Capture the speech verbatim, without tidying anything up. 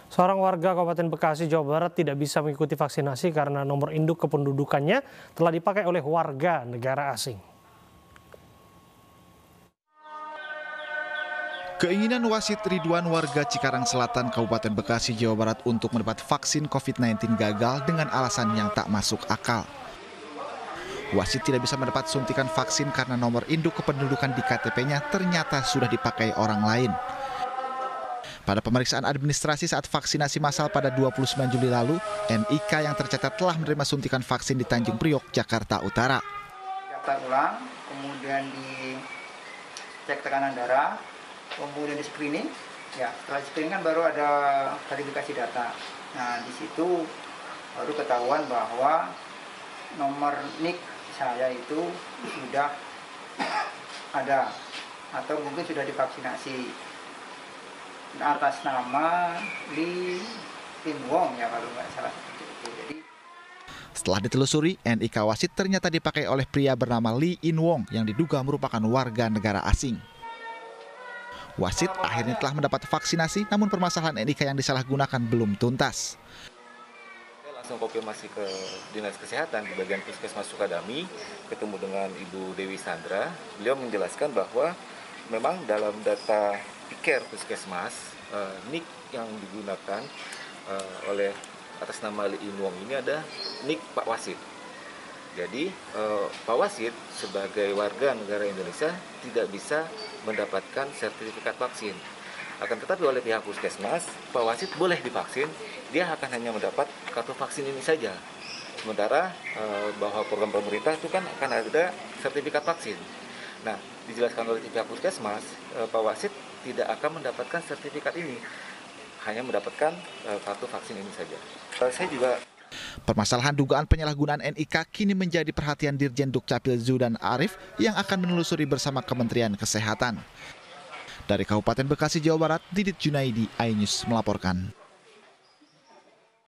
Seorang warga Kabupaten Bekasi, Jawa Barat tidak bisa mengikuti vaksinasi karena nomor induk kependudukannya telah dipakai oleh warga negara asing. Keinginan wasit Ridwan warga Cikarang Selatan, Kabupaten Bekasi, Jawa Barat untuk mendapat vaksin covid sembilan belas gagal dengan alasan yang tak masuk akal. Wasit tidak bisa mendapat suntikan vaksin karena nomor induk kependudukan di K T P-nya ternyata sudah dipakai orang lain. Pada pemeriksaan administrasi saat vaksinasi massal pada dua puluh sembilan Juli lalu, N I K yang tercatat telah menerima suntikan vaksin di Tanjung Priok, Jakarta Utara. Daftar ulang, kemudian dicek tekanan darah, kemudian di screening. Ya, setelah screening kan baru ada verifikasi data. Nah, di situ baru ketahuan bahwa nomor N I K saya itu sudah ada atau mungkin sudah divaksinasi atas nama Lee In-wong ya kalau nggak salah seperti itu. Jadi setelah ditelusuri, N I K wasit ternyata dipakai oleh pria bernama Lee In-wong yang diduga merupakan warga negara asing. Wasit akhirnya telah mendapat vaksinasi, namun permasalahan N I K yang disalahgunakan belum tuntas. Saya langsung konfirmasi ke Dinas Kesehatan di bagian Puskesmas Sukadami, ketemu dengan Ibu Dewi Sandra. Beliau menjelaskan bahwa memang dalam data P I C A R Puskesmas, uh, N I K yang digunakan uh, oleh atas nama Lee In-wong ini ada N I K Pak Wasit. Jadi uh, Pak Wasit sebagai warga negara Indonesia tidak bisa mendapatkan sertifikat vaksin. Akan tetapi oleh pihak Puskesmas, Pak Wasit boleh divaksin, dia akan hanya mendapat kartu vaksin ini saja. Sementara uh, bahwa program pemerintah itu kan akan ada sertifikat vaksin. Nah, dijelaskan oleh pihak Puskesmas, uh, Pak Wasit tidak akan mendapatkan sertifikat ini, hanya mendapatkan uh, kartu vaksin ini saja. Uh, saya juga Permasalahan dugaan penyalahgunaan N I K kini menjadi perhatian Dirjen Dukcapil Zudan Arif yang akan menelusuri bersama Kementerian Kesehatan. Dari Kabupaten Bekasi, Jawa Barat, Didit Junaidi, iNews melaporkan.